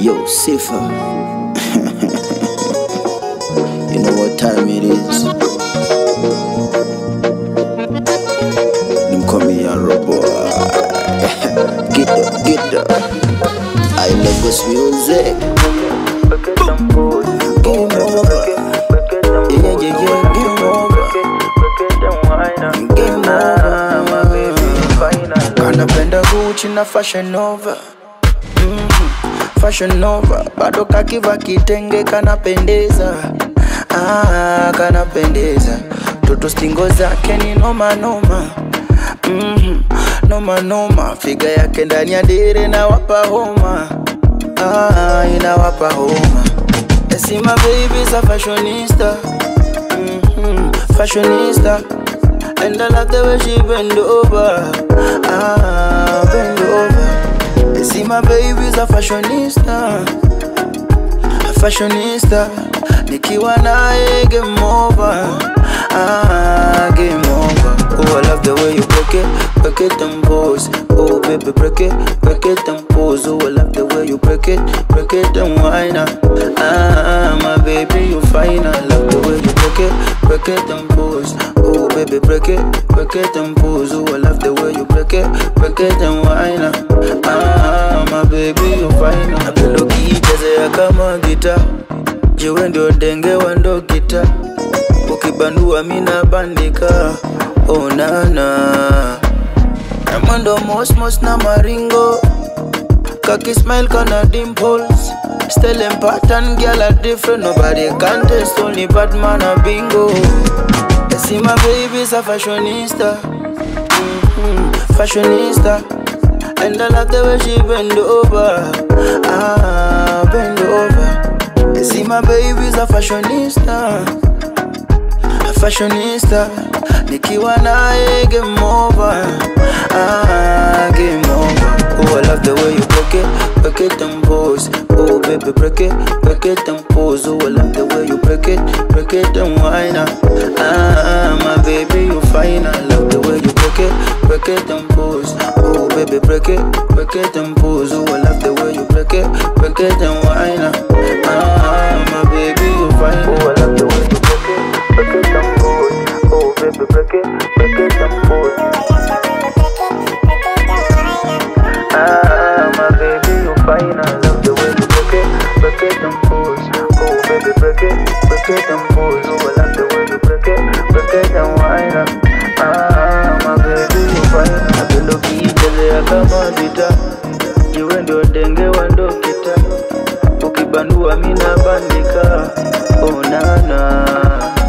Yo, Sifa. You know what time it is. Them call me a robot. Get up. I love this music. Game over. Yeah, game over. Game over. Kanapenda Gucci na Fashion Nova. Fashion Nova, bado kakiva kitenge kanapendeza. Kanapendeza. Toto stingo zake ni noma noma. Noma noma. Figa yake ndani ya dere na wapa homa. Inawapa homa. I see my baby's a fashionista. Fashionista. And I love the way she bend over. Bend over. I see my baby's a fashionista. A fashionista. Nikiwa nae game over. Game over. Oh, I love the way you break it and pose. Oh baby, break it and pose. Oh, I love the way you break it and whine. My baby, you fine. I love the way you break it and pose. Oh baby, break it and pose. Oh, I love the way you break it and whine. My baby, you fine. Napenda ukichezea kama gita. Jiwe ndio denge wa ndo gita. Ukibandua mina bandika. Oh nana. Namando mos na maringo. Kaki smile kana dimples. Style and pattern, girl are different. Nobody can test, only Batman a bingo. I see my baby's a fashionista. Fashionista. And I love the way she bend over. Bend over. I see my baby's a fashionista. A fashionista. Nikiwa nae game over. Game over. Oh, I love the way you break it and pose. Oh baby, break it and pose. Oh, I love the way you break it and whine. My baby, you fine. I love the way you break it and pose. Oh baby, break it and pose. Oh, I love the way you break it and whine. My baby, you fine. Oh, I love the way you break it and pose. Oh baby, break it and pose. My baby, you fine. I love the way you break it and pose. Oh baby, break it and pose. Oh, I love the way you break it and whine. My baby, you fine. Napenda ukichezea kama gita. Jiwe ndio denge wa ndo gita. Ukibandua mina bandika. Oh nana.